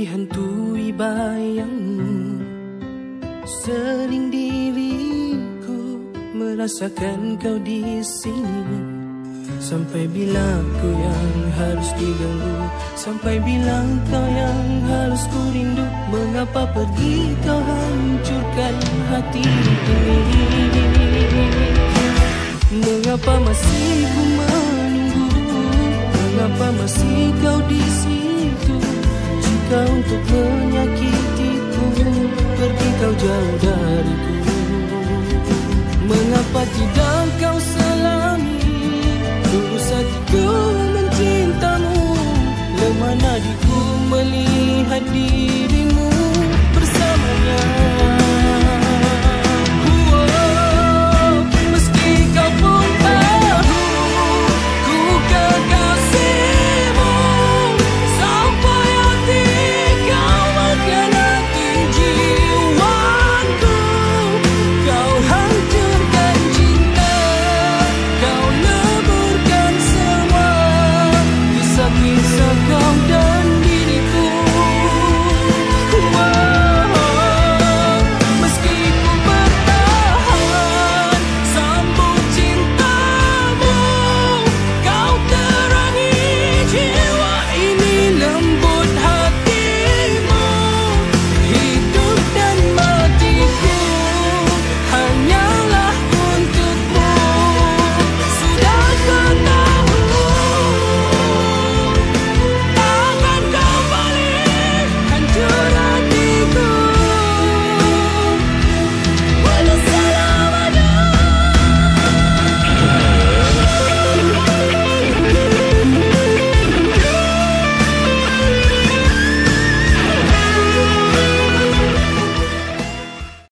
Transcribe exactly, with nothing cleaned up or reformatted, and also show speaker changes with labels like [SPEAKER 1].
[SPEAKER 1] dihantui bayangmu. Sering diriku merasakan kau di sini. Sampai bila ku yang harus diganggu? Sampai bila kau yang harus ku rindu? Mengapa pergi kau hancurkan hati ini? Mengapa masih ku menunggu? Mengapa masih kau di situ? Jika untuk menyakitiku, pergi kau jauh dariku. Mengapa tidak kau selami tulus hatiku mencintamu? Lemah nadiku melihat diri